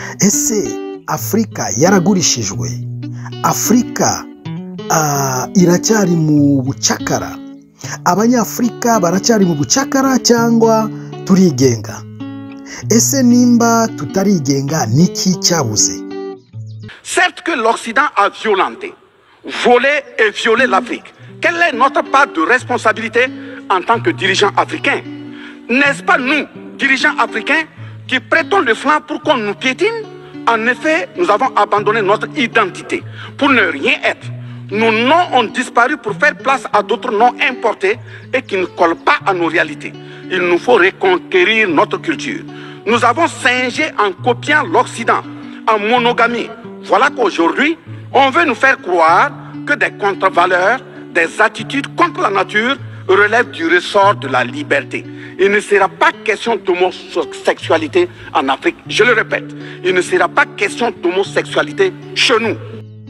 ese Afrika yaragurishijwe? Afrika iracyari mu bucakara? Abanyafrika baracyari mu bucakara cyangwa turigenga? Ese nimba tutarigenga niki cyabuze? Certes que l'Occident a violenté, volé et violé l'Afrique. Quelle est notre part de responsabilité en tant que dirigeants africains? N'est-ce pas nous, dirigeants africains, qui prêtons le flanc pour qu'on nous piétine? En effet, nous avons abandonné notre identité pour ne rien être. Nos noms ont disparu pour faire place à d'autres noms importés et qui ne collent pas à nos réalités. Il nous faut reconquérir notre culture. Nous avons singé en copiant l'Occident, en monogamie. Voilà qu'aujourd'hui, on veut nous faire croire que des contre-valeurs, des attitudes contre la nature relèvent du ressort de la liberté. Il ne sera pas question d'homosexualité en Afrique. Je le répète, il ne sera pas question d'homosexualité chez nous.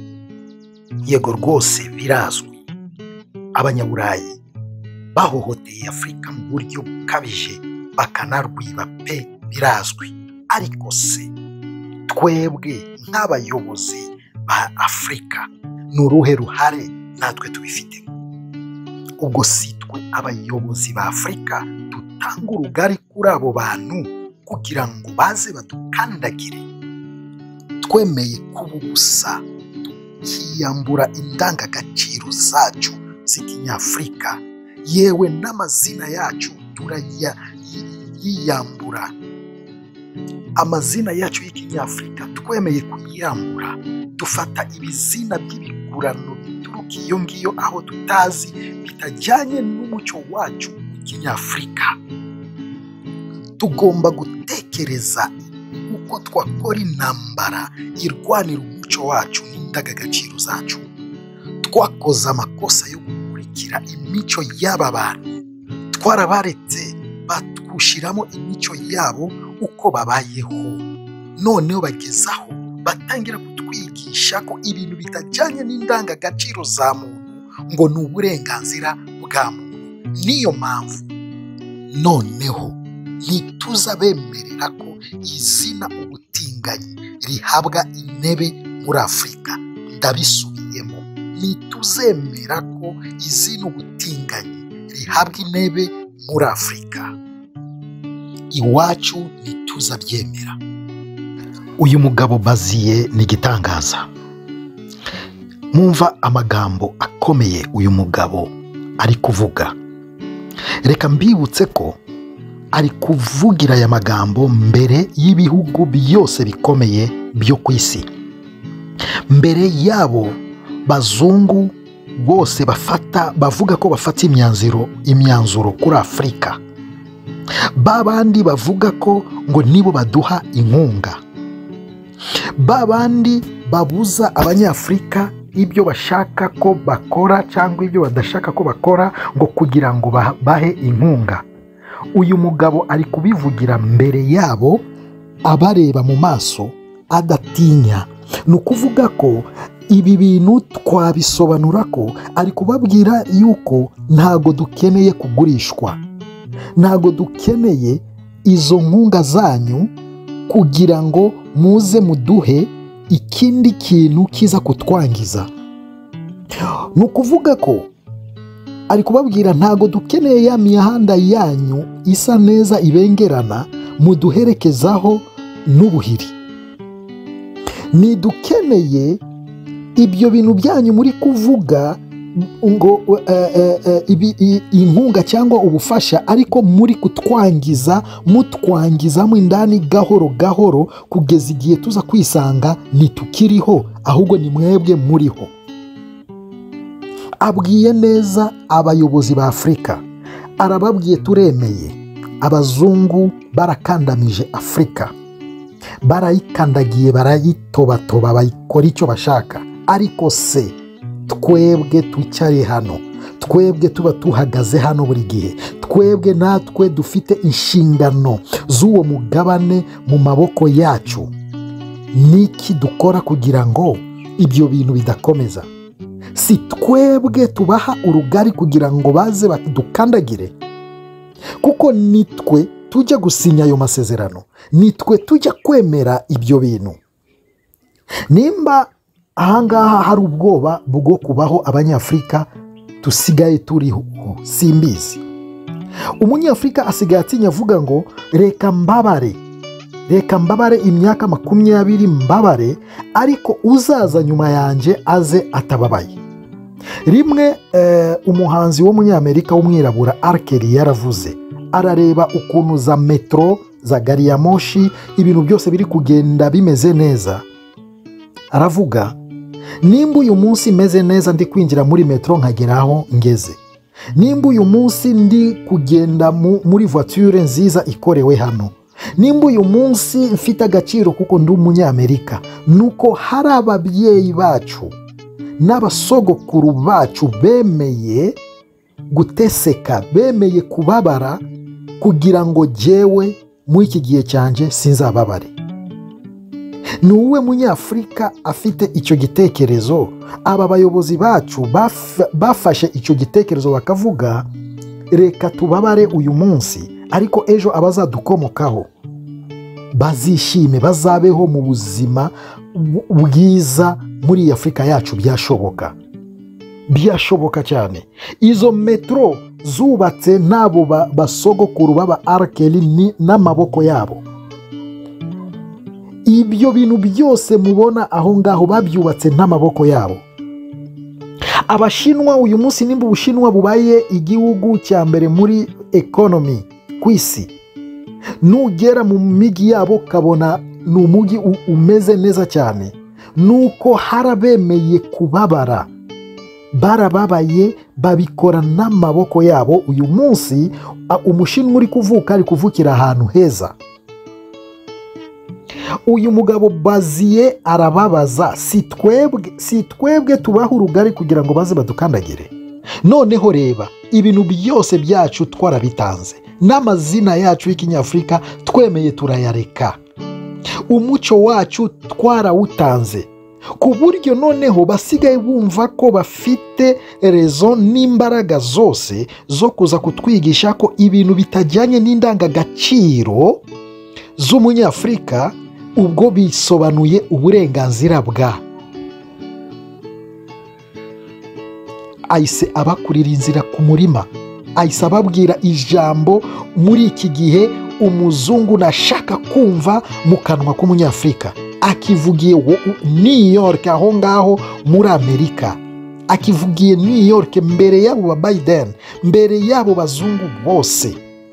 Yego rwose birazwi, abanyaburayi bahohoteye Afrika mu buryo bukabije bakanarwiba pe, birazwi. Ariko se twebwe nk'abayobozi ba Afrika n'uruhe ruhare natwe tubifitemo? Ubwo si twe abayobozi ba Afrika dutanga urugari kuri abo bantu kugira ngo baze badukandagire? Twemeye kuba ubusa, tukiyambura indangagaciro zacu z'ikinyafrika, yewe n'amazina yacu turayiyambura. Amazina yacu y'ikinyafrika twemeye kuyiyambura, dufata ibizina by'ibigurano bituruka iyo ngiyo aho tutazi, bitajyanye n'umuco wacu w'ikinyafrika. Tugomba gutekereza uko twakora intambara irwanira umuco wacu n'indangagaciro zacu. Twakoze amakosa yo gukurikira imico y'aba bantu, twarabaretse batwushiramo imico yabo uko babayeho. Noneho bagezaho batangira kutwigisha ko ibintu bitajyanye n'indangagaciro za muntu ngo ni uburenganzira bwa muntu. Niyo mpamvu noneho ntituzabemerera ko izina ubutinganyi rihabwa intebe muri Afrika. Ndabisubiyemo, ntituzemera ko izina ubutinganyi rihabwa intebe muri Afrika. Iwacu ntituzabyemera. Uyu mugabo Baziye ni igitangaza. Mwumva amagambo akomeye uyu mugabo ari kuvuga. Reka mbibutse ko ari kuvugira aya magambo mbere y'ibihugu byose bikomeye byo ku isi, mbere yabo bazungu bose bavuga ko bafata imyanzuro kuri Afrika, babandi bavuga ko ngo nibo baduha inkunga, babandi babuza abanyafrika ibyo bashaka ko bakora cyangwa ibyo badashaka ko bakora ngo kugira ngo bahe inkunga. Uyu mugabo ari kubivugira mbere yabo, abareba mu maso adatinya. Ni ukuvuga ko ibi bintu twabisobanura ko ari kubabwira yuko ntago dukeneye kugurishwa, ntago dukeneye izo nkunga zanyu kugira ngo muze muduhe ikindi kintu kiza kutwangiza. Ni ukuvuga ko ari kubabwira ntago dukeneye ya mihanda yanyu isa neza ibengerana muduherekezaho n'ubuhiri. Nidukeneye ibyo bintu byanyu muri kuvuga ngo inkunga cyangwa ubufasha, ariko muri kutwangiza, mutwangizamo indani gahoro gahoro kugeza igihe tuza kwisanga nitukiriho, ahubwo ni mwebwe muriho. Abwiye neza abayobozi ba Afrika, arababwiye turemeye. Abazungu barakandamije Afrika, barayikandagiye, barayitobatoba, bayikora icyo bashaka. Ariko se twebwe twicare hano, twebwe tuba tuhagaze hano buri gihe, twebwe natwe dufite inshingano z'uwo mugabane mu maboko yacu, niki dukora kugira ngo ibyo bintu bidakomeza? Si twebwe tubaha urugari kugira ngo baze badukandagire? Kuko nitwe tujya gusinya ayo masezerano, nitwe tujya kwemera ibyo bintu. Nimba ahangaha hari ubwoba bwo kubaho abanyafurika tusigaye turiho, simbizi. Umunyafurika asigaye atinya avuga ngo reka mbabare imyaka 20 mbabare, ariko uzaza nyuma yanjye aze atababaye. Rimwe umuhanzi w'umunyamerika w'umwirabura R. Kelly yaravuze, arareba ukuntu za metro, za gari ya moshi, ibintu byose biri kugenda bimeze neza. Aravuga, nimba uyu munsi meze neza ndi kwinjira muri metro nkageraho ngeze, nimba uyu munsi ndi kugenda muri voiture nziza ikorewe hano, nimba uyu munsi mfite agaciro kuko ndi umunyamerika, nuko hari ababyeyi bacu n'abasogokuru bacu bemeye guteseka, bemeye kubabara kugira ngo jewe mu iki gihe cyanje sinzababare. Ni uwe munyafurika afite icyo gitekerezo? Aba bayobozi bacu bafashe icyo gitekerezo bakavuga reka tubabare uyu munsi, ariko ejo abazadukomokaho bazishime, bazabeho mu buzima bwiza muri Afurika yacu. Byashoboka cyane. Izo metro zubatse nabo basogokuru baba R. Kelly n'amaboko yabo. Ibyo bintu byose mubona aho ngaho babyubatse n'amaboko yabo. Abashinwa uyu munsi, nimba Ubushinwa bubaye igihugu cya mbere muri economy ku isi, nugera mu migi yabo kabona ni umujyi umeze neza cyane, nuko harabemeye kubabara, barababaye, babikora n'amaboko yabo. Uyu munsi Umushinwa uri kuvuka ari kuvukira ahantu heza. Uyu mugabo Baziye arababaza, si twebwe tubaha urugari kugira ngo baze badukandagire? Noneho reba, ibintu byose byacu twarabitanze, n'amazina yacu y'ikinyafurika twemeye turayareka, umuco wacu twarawutanze, ku buryo noneho basigaye bumva ko bafite rezo n'imbaraga zose zo kuza kutwigisha ko ibintu bitajyanye n'indangagaciro z'umunyafurika ubwo bisobanuye uburenganzira bwa. Ahise abakurira inzira ku murima, ahise ababwira ijambo muri iki gihe umuzungu nashaka kumva mu kanwa k'umunyafurika. Akivugiye New York, aho ngaho muri Amerika, akivugiye New York mbere yabo ba Biden, mbere yabo bazungu bose.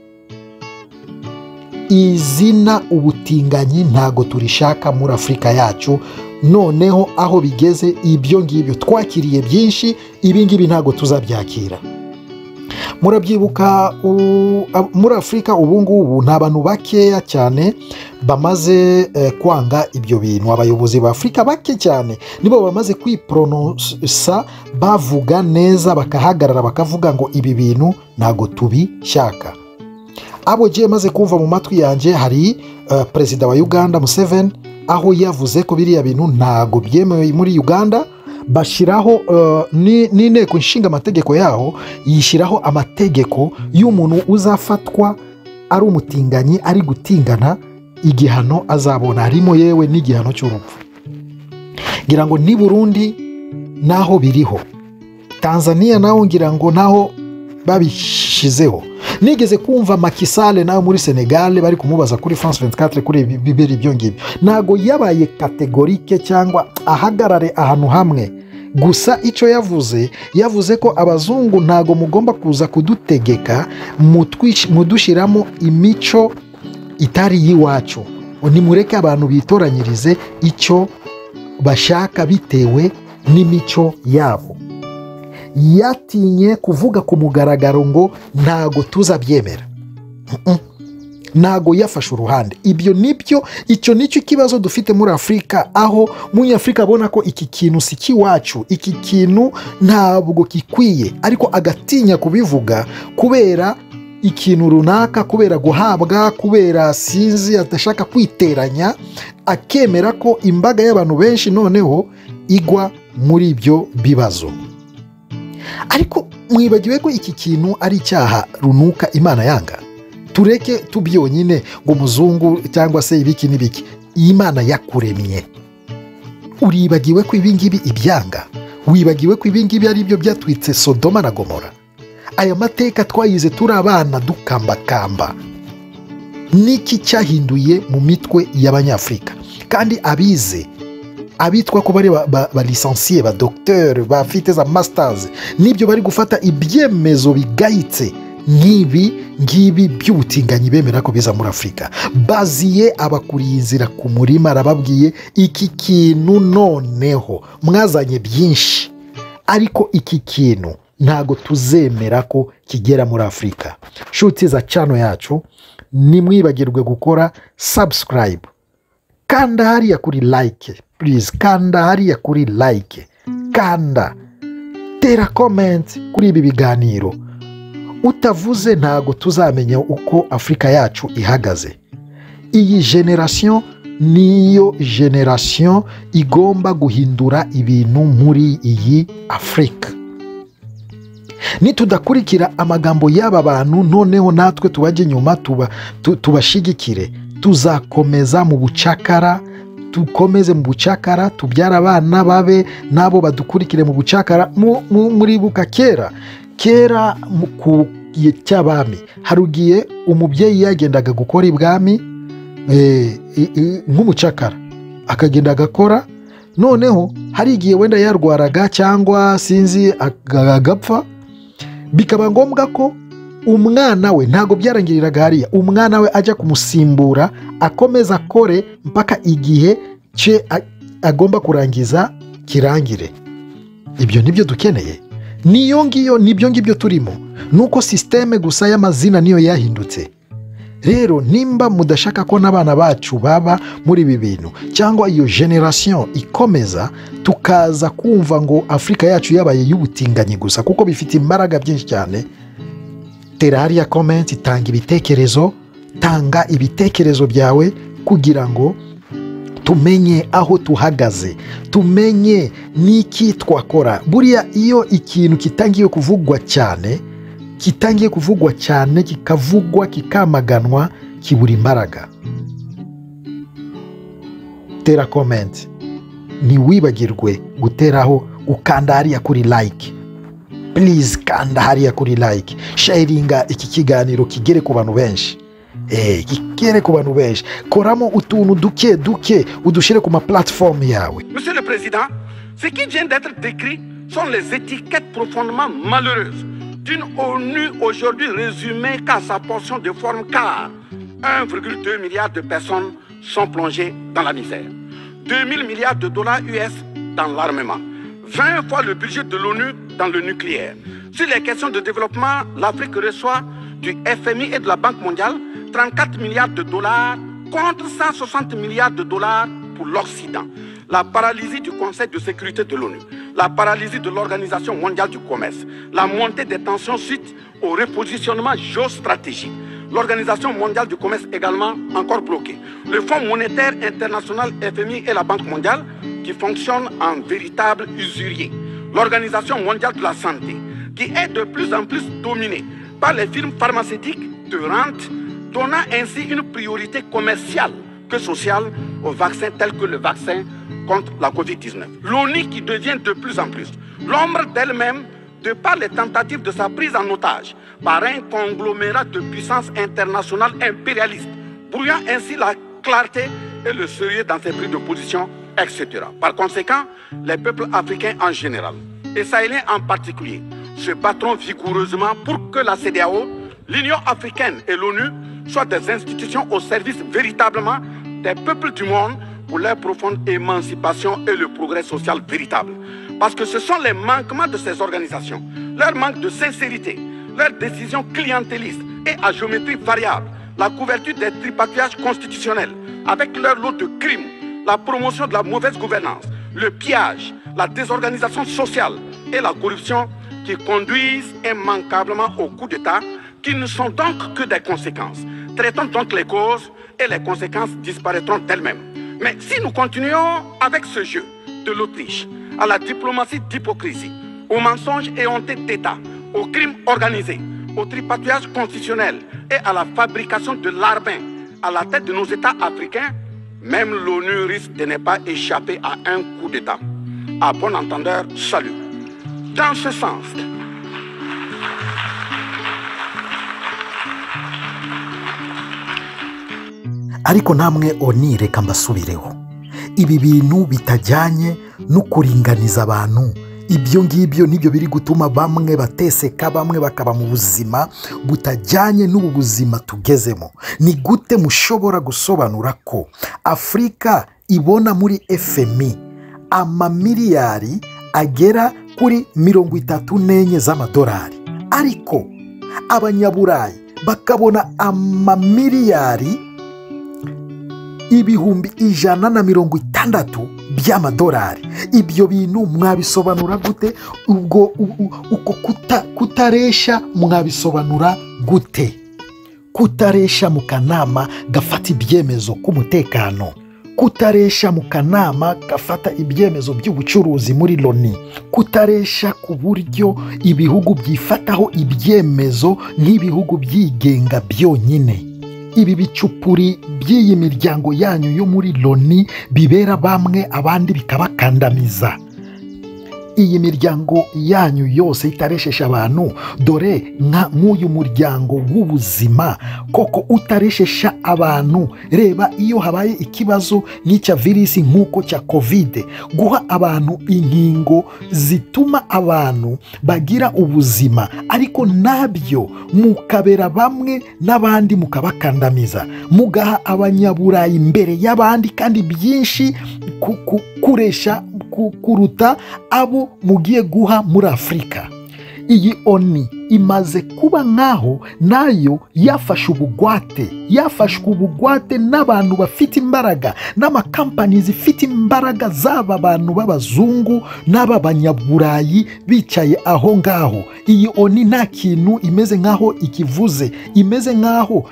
Izina ubutinganyi ntago turishaka muri Afurika yacu. Noneho aho bigeze ibyo ngibyo twakiriye byinshi, ibi ngibi ntago tuzabyakira. Murabyibuka muri Afurika ubu ngubu nta bantu bakeya cyane bamaze kwanga ibyo bintu. Abayobozi ba Afurika bake cyane nibo bamaze kwiprononsa, bavuga neza, bakahagarara bakavuga ngo ibi bintu ntago tubishaka. Abo je maze kumva mu matwi yanjye hari Perezida wa Uganda Museveni, aho yavuze ko biriya bintu ntago byemewe muri Uganda. Bashiraho n'inteko nshinga amategeko yaho, yishiraho amategeko y'umuntu uzafatwa ari umutinganyi, ari gutingana, igihano azabona, harimo yewe n'igihano cy'urupfu. Ngira ngo ni Burundi naho biriho, Tanzania naho ngira ngo naho babishizeho. Nigeze kumva Macky Sall nawe muri Senegal bari kumubaza kuri France 24 kuri bibiri ibyo ngibyo. Nago yabaye kategorike cyangwa ahagarare ahantu hamwe. Gusa icyo yavuze ko abazungu ntago mugomba kuza kudutegeka mudushiramo imico itari yiwacu. Nimureke abantu bitoranyirize icyo bashaka bitewe n'imico yabo. Yatinye kuvuga ku mugaragaro ngo ntago tuzabyemera. Ntago yafashe uruhande. Ibyo nibyo, icyo nicyo kibazo dufite muri Afurika, aho Munyafurika abona ko iki kintu si kiwacu, iki kintu ntabwo kikwiye, ariko agatinya kubivuga kubera ikintu runaka, kubera guhabwa, kubera sinzi atashaka kwiteranya, akemera ko imbaga y'abantu benshi noneho igwa muri ibyo bibazo. Ariko mwibagiwe ko iki kintu ari icyaha runuka Imana yanga. tureke tubyonyine ngo umuzungu cyangwa se ibiki n'ibiki. Imana yakuremye, uribagiwe ko ibingibi ibyanga? Wibagiwe ko ibingibi ari byo byatwitse Sodoma na Gomora? Aya mateka twayize turi abana dukambakamba. Niki cyahinduye mu mitwe y'Abanyafurika? Kandi abize, abitwa ko bari ba licencié, ba docteur, bafite za masters, nibyo bari gufata ibyemezo bigayitse ngibi by'ubutinganyi bemera ko biza muri Afurika. Baziye abakuriye inzira ku murima, arababwiye iki kintu noneho mwazanye byinshi, ariko iki kintu ntago tuzemera ko kigera muri Afurika. Nshuti za channel yacu, nimwibagirwe gukora subscribe, kanda hariya kuri like, please kanda hariya kuri like, kanda tera comment kuri ibi biganiro. Utavuze ntago tuzamenya uko Afurika yacu ihagaze. Iyi generation niyo generation igomba guhindura ibintu muri iyi Afurika. Nitudakurikira amagambo y'aba bantu, noneho natwe tubajye nyuma tubashigikire, tuzakomeza mu bucakara, tukomeze mu bucakara, tubyara abana babe nabo badukurikire mu bucakara. Muribuka kera ku gihe cy'abami, harugiye umubyeyi yagendaga gukora ibwami nk'umucakara, akagenda agakora, noneho hari igihe wenda yarwaraga cyangwa sinzi agapfa, bikaba ngombwa ko umwana we, ntago byarangiriraga hariya, umwana we ajya kumusimbura akomeza akore mpaka igihe cye agomba kurangiza kirangire. Ibyo nibyo dukeneye, nibyo ngibyo turimo. Nuko systeme gusa y'amazina niyo yahindutse. Rero nimba mudashaka ko n'abana bacu baba muri ibi bintu, cyangwa iyo generation ikomeza, tukaza kumva ngo Afurika yacu yabaye y'ubutinganyi gusa, kuko bifite imbaraga byinshi cyane, tera hariya comment, tanga ibitekerezo byawe kugira ngo tumenye aho tuhagaze, tumenye niki twakora. Buriya iyo ikintu kitangiye kuvugwa cyane, kikavugwa kikamaganwa, kibura imbaraga. Tera comment, ntiwibagirwe guteraho, ukanda hariya kuri like, please kanda hariya kuri like, sharinga iki kiganiro kigere ku bantu benshi. Kigere ku bantu benshi, koramo utuntu duke udushire ku ma platform yawe. Monsieur le Président, ce qui vient d'être décrit sont les étiquettes profondément malheureuses d'une ONU aujourd'hui résumée qu'à sa portion de forme, car 1,2 milliard de personnes sont plongées dans la misère, 2000 milliards de dollars US dans l'armement, 20 fois le budget de l'ONU dans le nucléaire. Sur les questions de développement, l'Afrique reçoit du FMI et de la Banque mondiale 34 milliards de dollars contre 160 milliards de dollars pour l'Occident. La paralysie du Conseil de sécurité de l'ONU, la paralysie de l'Organisation mondiale du commerce, la montée des tensions suite au repositionnement géostratégique. L'Organisation mondiale du commerce également encore bloquée. Le Fonds monétaire international FMI et la Banque mondiale qui fonctionnent en véritable usurier. L'Organisation mondiale de la santé qui est de plus en plus dominée par les firmes pharmaceutiques de rente, donnant ainsi une priorité commerciale que sociale aux vaccins tels que le vaccin contre la Covid-19. L'ONU qui devient de plus en plus l'ombre d'elle-même de par les tentatives de sa prise en otage par un conglomérat de puissances internationales impérialistes, brouillant ainsi la clarté et le sérieux dans ses prises de position, etc. Par conséquent, les peuples africains en général, et sahéliens en particulier, se battront vigoureusement pour que la CEDEAO, l'Union africaine et l'ONU soient des institutions au service véritablement des peuples du monde pour leur profonde émancipation et le progrès social véritable. Parce que ce sont les manquements de ces organisations, leur manque de sincérité, leurs décisions clientélistes et à géométrie variable, la couverture des tripatouillages constitutionnels avec leur lot de crimes, la promotion de la mauvaise gouvernance, le pillage, la désorganisation sociale et la corruption qui conduisent immanquablement au coup d'État qui ne sont donc que des conséquences. Traitons donc les causes et les conséquences disparaîtront d'elles-mêmes. Mais si nous continuons avec ce jeu de l'Autriche, à la diplomatie d'hypocrisie, aux mensonges éhontés d'État, aux crimes organisés, au tripatouillage constitutionnel, et à la fabrication de l'armée à la tête de nos États africains, même l'ONU risque de ne pas échapper à un coup d'État. À bon entendeur, salut. Dans ce sens, ariko namwe oni reka mbasubireho, ibi bintu bitajyanye no kuringaniza abantu, ibyo ngibyo nibyo biri gutuma bamwe bateseka, bamwe bakaba mu buzima butajyanye n'ubu buzima tugezemo. Ni gute mushobora gusobanura ko Afurika ibona muri FMI amamiliyari agera kuri 34 z'amadolari, ariko abanyaburayi bakabona amamiliyari ibihumbi 160 by'amadolari? Ibyo bintu mwabisobanura gute? Ubwo uko kutaresha mwabisobanura gute? Kutaresha mu kanama gafata ibyemezo k'umutekano, kutaresha mu kanama gafata ibyemezo by'ubucuruzi muri Loni, kutaresha ku buryo ibihugu byifataho ibyemezo nk'ibihugu byigenga byonyine. Ibi bicupuri by'iyi miryango yanyu yo muri Loni bibera bamwe abandi bikabakandamiza. Iyi miryango yanyu yose itaresheje abantu, dore nk'uyu muryango w'ubuzima koko utaresheje abantu. Reba iyo habaye ikibazo nk'icya virisi nk'uko cya COVID, guha abantu inkingo zituma abantu bagira ubuzima, ariko nabyo mukabera bamwe n'abandi mukabakandamiza, mugaha abanyaburayi mbere y'abandi kandi byinshi kuresha kuruta abo mugiye guha muri Afurika. Iyi ONU imaze kuba nkaho nayo yafashwe ubugwate n'abantu bafite imbaraga, n'amakampani zifite imbaraga, z'aba bantu b'abazungu n'abanyaburayi bicaye aho ngaho. Iyi ONU nta kintu imeze nkaho ikivuze, imeze nkaho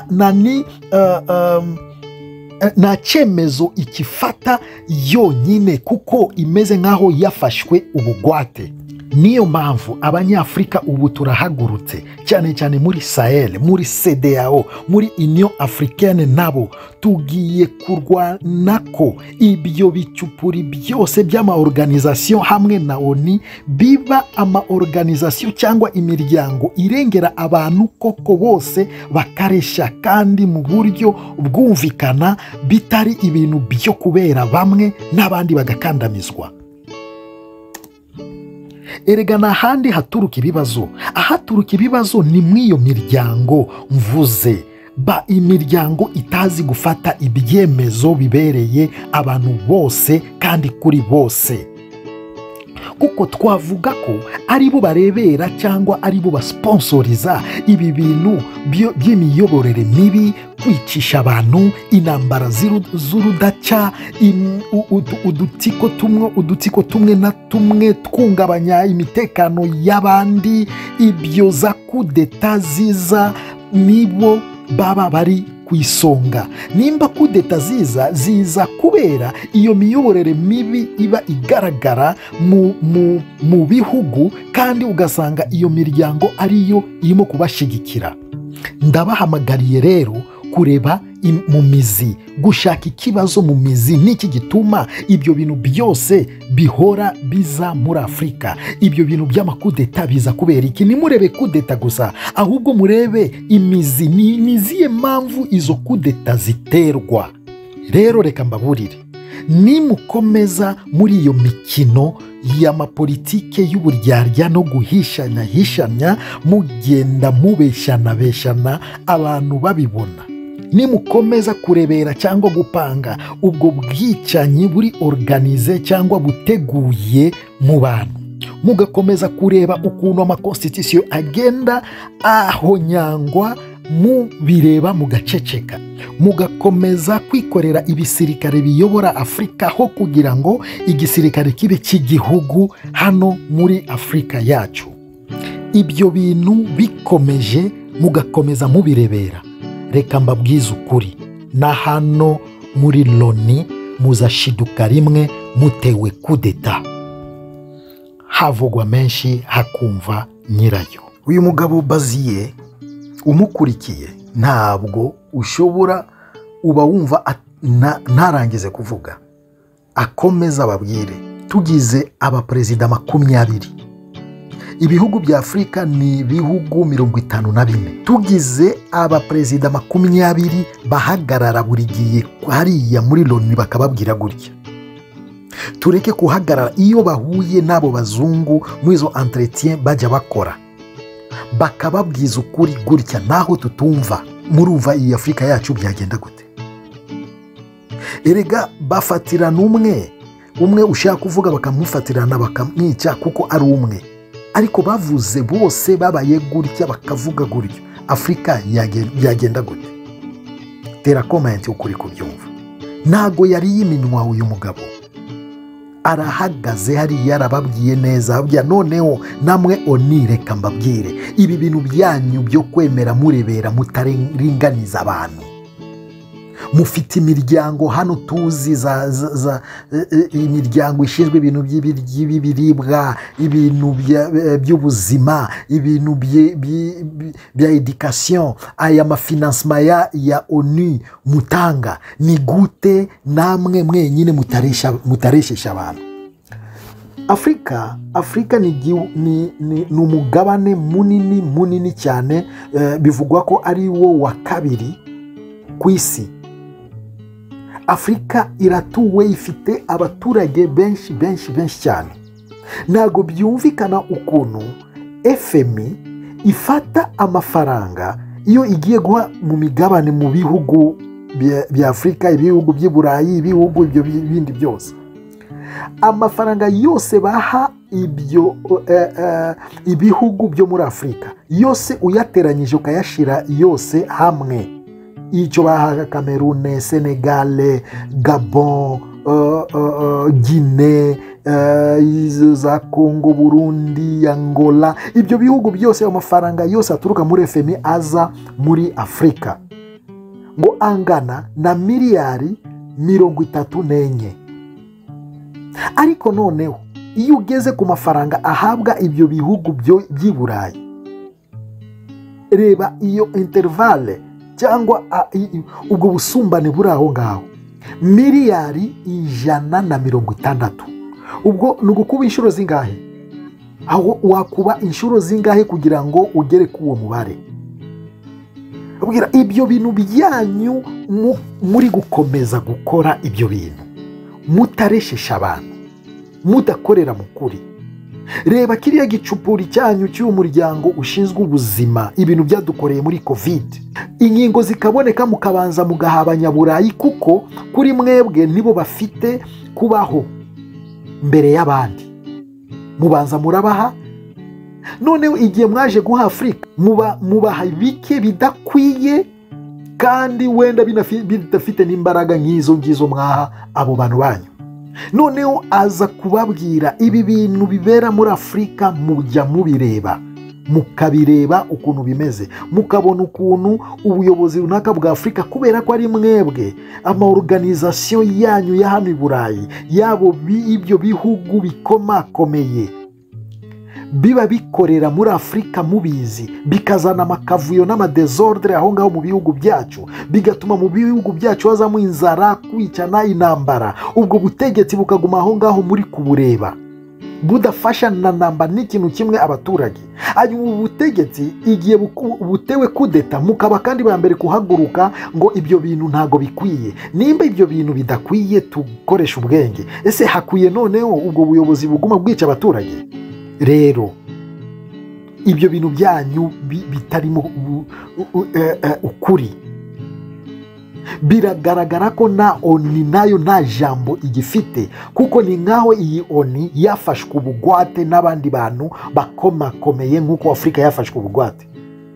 nta cyemezo ikifata yonyine, kuko imeze nkaho yafashwe ubugwate. Niyo mpamvu abanyafurika ubu turahagurutse, cyane cyane muri Sahel, muri CEDEAO, muri Union Africaine, nabo tugiye kurwana ko ibyo bicupuri byose by'amaorganization hamwe na ONU biba amaorganization cyangwa imiryango irengera abantu koko bose bakaresha, kandi mu buryo bwumvikana, bitari ibintu byo kubera bamwe n'abandi bagakandamizwa. Erega n'ahandi haturuka ibibazo. Ahaturuka ibibazo ni mw'iyo miryango mvuze, imiryango itazi gufata ibyemezo bibereye abantu bose kandi kuri bose. Kuko twavuga ko ari bo barebera cyangwa ari bo basponsoriza ibi bintu by'imiyoborere mibi, kwicisha abantu, intambara z'urudaca, udutsiko tumwe na tumwe twungabanya imitekano y'abandi. Ibyo za kudeta ziza nibo baba bari ku isonga. Nimba kudeta ziza kubera iyo miyoborere mibi iba igaragara mu bihugu, kandi ugasanga iyo miryango ariyo irimo kubashigikira. Ndabahamagariye rero kureba mu mizi, gushaka ikibazo mu mizi. Niki gituma ibyo bintu byose bihora biza muri Afurika? Ibyo bintu by'amakudeta biza kubera iki? Nimurebe kudeta gusa, ahubwo murebe imizi. Ni ziye mpamvu izo kudeta ziterwa. Rero reka mbaburire, nimukomeza muri iyo mikino y'amapolitike y'uburyarya no guhishanya, mugenda mubeshana abantu babibona. Nimukomeza kurebera cyangwa gupanga ubwo bwicanyi buri organize cyangwa buteguye mu bantu, mugakomeza kureba ukuntu amakonstitution agenda ahonyangwa, mubireba mugaceceka, mugakomeza kwikorera ibisirikare biyobora Afurika ho kugira ngo igisirikare kibe cy'igihugu hano muri Afurika yacu. Ibyo bintu bikomeje mugakomeza mubirebera, reka mbabwize ukuri, na hano muri Loni muzashiduka rimwe mutewe kudeta. Havugwa menshi hakumva nyirayo. Uyu mugabo Baziye umukurikiye ntabwo ushobora uba wumva ntarangize kuvuga. Akomeza ababwire tugize abaperezida 20. Ibihugu bya Afurika ni ibihugu 54. Tugize abaperezida 20 bahagarara buri gihe hariya muri Loni bakababwira gutya. Tureke kuhagarara iyo bahuye n'abo bazungu muri izo entretien bajya bakora bakababwiza ukuri gutya, naho tutumva. Murumva iyi Afurika yacu byagenda gute? Erega bafatirana umwe ushaka kuvuga bakamufatirana bakamwica kuko ari umwe, ariko bavuze bose babaye gutya bakavuga gutya, Afurika yagenda gute? Tera comment ukuri kubyumva. Ntago yari yiminwa uyu mugabo, arahagaze hari yarababwiye neza, ababwira noneho namwe onireka mbabwire ibi bintu byanyu byo kwemera murebera mutaringaniza abantu. Mufite imiryango hano tuzi imiryango ishinzwe ibintu by'ibiribwa, ibintu by'ubuzima, ibintu bya education, aya mafinansema ya ONU mutanga. Ni gute namwe mwenyine mutareshisha abantu? Afrika ni umugabane munini cyane, bivugwa ko ari wo wa kabiri ku isi. Afrika iratuwe, ifite abaturage benshi cyane. Ntago byumvikana ukuntu FMI ifata amafaranga iyo igiye guha mu migabane mu bihugu bya Afrika, ibihugu by'i Burayi, ibihugu ibyo bindi byose. Amafaranga yose baha ibyo ibihugu byo muri Afrika yose uyateranyije ukayashira yose hamwe, icyo bahaga Cameroun, Senegal, Gabon, Guinée, za Congo, Burundi, Angola, ibyo bihugu byose amafaranga yose aturuka muri FMI aza muri Afrika ngo angana na miliyari 34. Ariko noneho iyo ugeze ku mafaranga ahabwa ibyo bihugu by'i Burayi, reba iyo intervalle cyangwa ubwo busumbane buri aho ngaho, miliyari 160. Ubwo ni ugukuba inshuro zingahe? Aho wakuba inshuro zingahe kugira ngo ugere ku uwo mubare? Ubwira ibyo bintu byanyu muri gukomeza gukora ibyo bintu mutareshisha abantu, mudakorera mu kuri. Reba kiriya gicupuri cyanyu cy'umuryango ushinzwe ubuzima, ibintu byadukoreye muri COVID, inkingo zikaboneka mukabanza mugaha Abanyaburayi kuko kuri mwebwe nibo bafite kubaho mbere y'abandi, mubanza murabaha. Noneho igihe mwaje guha Afrika mubaha bike bidakwiye, kandi wenda bidafite n'imbaraga nk'izo mwaha abo bantu banyu. Noneho aza kubabwira ibi bintu bibera muri Afrika, mujya mubireba, mukabireba ukuntu bimeze, mukabona ukuntu ubuyobozi runaka bwa Afrika, kubera ko ari mwebwe amaorganisation yanyu ya hano i Burayi, yabo ibyo bihugu bikomakomeye biba bikorera muri Afrika mubizi, bikazana amakavuyo n'amadesordre aho ngaho mu bihugu byacu, bigatuma mu bihugu byacu hazamo inzara, kwicana, intambara. Ubwo butegetsi bukaguma aho ngaho muri kubureba, budafasha na namba n'ikintu kimwe abaturage. Ari mu butegetsi igiye butewe kudeta, mukaba kandi bambere kuhaguruka ngo ibyo bintu ntago bikwiye. Nimba ibyo bintu bidakwiye, tukoresha ubwenge. Ese hakwiye noneho ubwo buyobozi buguma bwica abaturage? Rero ibyo bintu byanyu bitarimo ukuri, biragaragara ko na ONU nayo nta jambo igifite, kuko ni nkaho iyi ONU yafashwe ubugwate n'abandi bantu bakomakomeye nk'uko Afrika yafashwe ubugwate.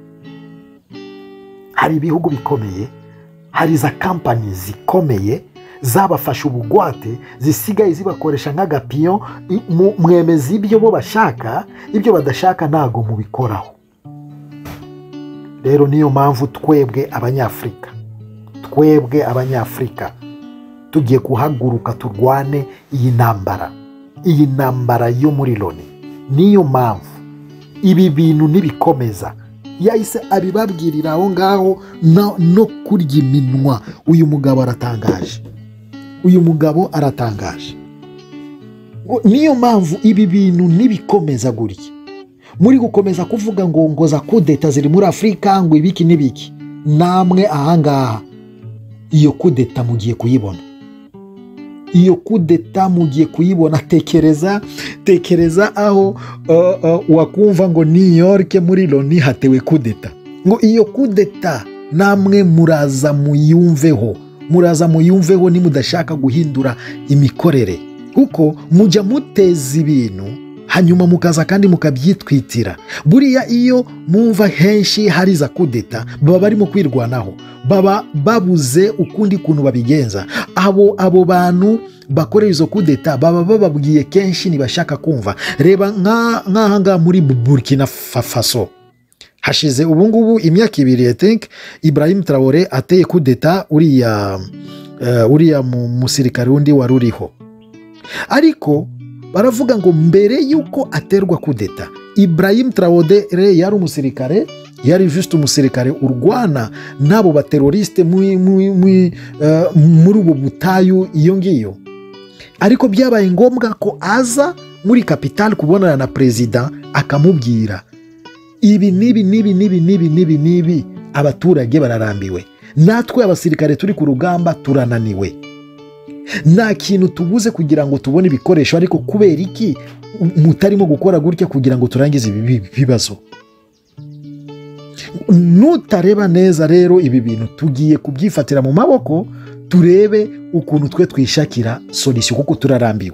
Hari ibihugu bikomeye, hari za company zikomeye zabafashe ubugwate, zisigaye zibakoresha nk'agapiyo. Mwemeza ibyo bo bashaka, ibyo badashaka ntago mubikoraho. Rero niyo mpamvu twebwe Abanyafrika tugiye kuhaguruka turwane iyi ntambara yo muri Loni. Niyo mpamvu ibi bintu nibikomeza yahise abibabwirira aho ngaho no kurya iminwa. Uyu mugabo aratangaje, uyu mugabo aratangaje. Niyo mpamvu ibi bintu nibikomeza gutya, muri gukomeza kuvuga ngo za kudeta ziri muri Afurika ngo ibiki n'ibiki, namwe ahangaha iyo kudeta mugiye kuyibona, iyo kudeta mugiye kuyibona. Tekereza aho wakumva ngo New York muri Loni hatewe kudeta, ngo iyo kudeta namwe muraza muyumveho nimudashaka guhindura imikorere, kuko mujya muteza ibintu hanyuma mukaza kandi mukabyitwitira. Buriya iyo mwumva henshi hari za kudeta baba barimo kwirwanaho, baba babuze ukundi kuntu babigenza. Abo bantu bakorera izo kudeta baba bababwiye kenshi ntibashaka kumva. Reba nk'ahangaha muri Burkina Faso hashize ubungubu imyaka 2 I think Ibrahim Traoré ateye kudeta uriya musirikare undi wari uriho, ariko baravuga ngo mbere yuko aterwa kudeta Ibrahim Traoré yari umusirikare, yari juste umusirikare urwana n'abo bateroriste muri ubu butayu iyo ngiyo. Ariko byabaye ngombwa ko aza muri capital kubonana na president akamubwira ibi nibi abaturage bararambiwe, natwe abasirikare turi ku rugamba turananiwe, nta kintu tubuze kugira ngo tubone ibikoresho, ariko kubera iki mutarimo gukora gutya kugira ngo turangize ibi bibazo? Nutareba neza rero ibi bintu tugiye kubyifatira mu maboko, turebe ukuntu twe twishakira solution, kuko turarambiwe.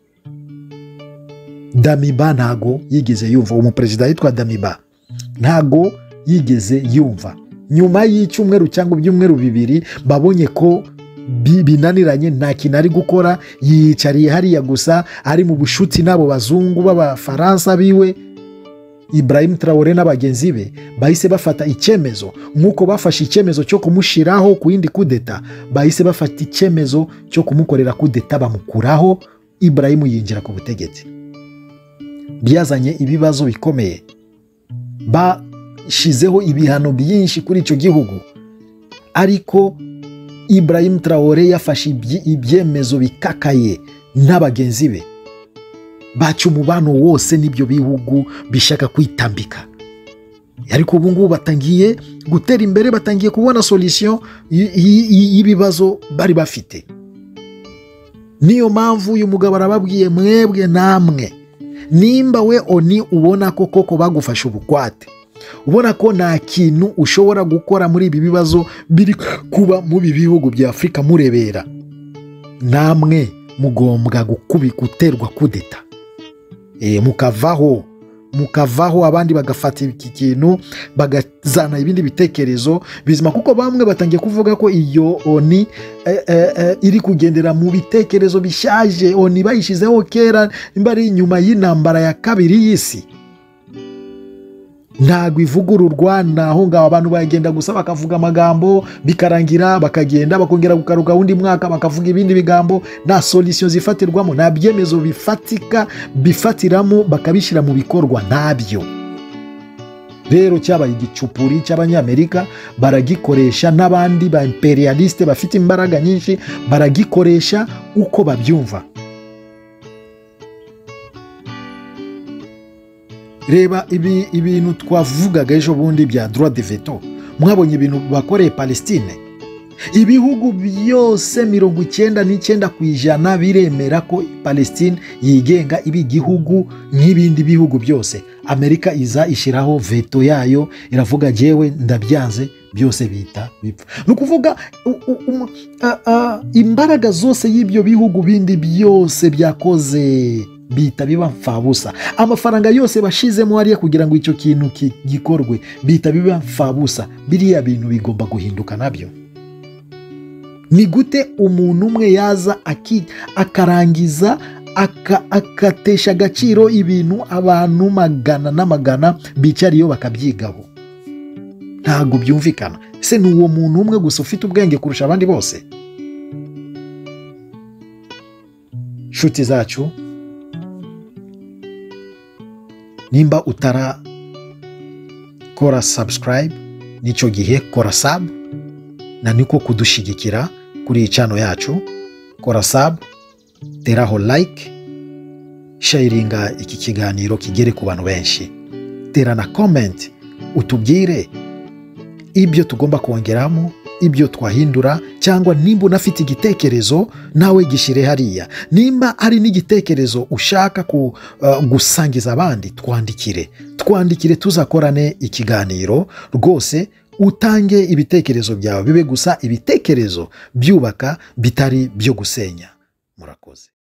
Damiba ntago yigeze yumva, umuperezida yitwa Damiba ntago yigeze yumva. Nyuma y'icyumweru cyangwa ibyumweru 2 babonye ko binaniranye, nta kintu ari gukora, yicariye hariya gusa ari mu bushuti n'abo bazungu b'abafaransa biwe. Ibrahim Traoré n'abagenzi be bahise bafata icyemezo, nk'uko bafashe icyemezo cyo kumushiraho ku yindi kudeta, bahise bafata icyemezo cyo kumukorera kudeta bamukuraho. Ibrahim yinjira ku butegetsi, byazanye ibibazo bikomeye, bashizeho ibihano byinshi kuri icyo gihugu. Ariko Ibrahim Traoré yafashe ibyemezo bikakaye n'abagenzi be, baca umubano wose n'ibyo bihugu bishaka kwitambika. Ariko ubu ngubu batangiye gutera imbere, batangiye kubona solution y'ibibazo bari bafite. Niyo mpamvu uyu mugabo arababwiye, mwebwe namwe nimba we oni ubona ko koko bagufasha ubukwate, ubona ko nta kintu ushobora gukora muri ibi bibazo biri kuba mu bihugu bya Afurika murebera, namwe mugombwa guterwa kudeta, mukavaho abandi bagafata iki kintu bagazana ibindi bitekerezo bizima, kuko bamwe batangiye kuvuga ko iyo oni iri kugendera mu bitekerezo bishaje. Oni bayishizeho kera imbari inyuma y'intambara ya 2 y'isi, ntago ivugururwa. Naho ngaho abantu bagenda gusa bakavuga amagambo bikarangira, bakagenda bakongera gukaruka undi mwaka bakavuga ibindi bigambo, nta solution zifatirwamo, nta byemezo bifatika bifatiramo bakabishyira mu bikorwa ntabyo. Rero cyabaye igicupuri cy'Abanyamerika, baragikoresha, n'abandi ba imperialiste bafite imbaraga nyinshi baragikoresha uko babyumva. Reba ibintu twavugaga ejo bundi bya droit de veto, mwabonye ibintu bakoreye Palestine. Ibihugu byose 99% biremera ko Palestine yigenga ibi igihugu nk'ibindi bihugu byose. Amerika iza ishiraho veto yayo, iravuga jewe ndabyanze, byose bita bipfa. Nukuvuga imbaraga zose y'ibyo bihugu bindi byose byakoze bita biba mfabusa. Amafaranga yose bashizemo hariya kugira ngo icyo kintu gikorwe bita biba mfabusa. Biriya bintu bigomba guhinduka nabyo. Ni gute umuntu umwe yaza akarangiza akatesha agaciro ibintu abantu magana n'amagana bicariyo bakabyigaho? Ntago byumvikana. Se ni uwo muntu umwe gusa ufite ubwenge kurusha abandi bose? Shuti zacu, nimba kora subscribe, n'icyo gihe kora sub, na niko kudushigikira kuri iyi channel yacu. Kora sub, teraho like, sharinga iki kiganiro kigere ku bantu benshi, tera na comment utubwire ibyo tugomba kongeramo, ibyo twahindura, cyangwa nimba unafite igitekerezo nawe gishire hariya. Nimba ari n'igitekerezo ushaka gusangiza abandi, twandikire tuzakorane ikiganiro rwose. Utange ibitekerezo byawe, bibe gusa ibitekerezo byubaka bitari byo gusenya. Murakoze.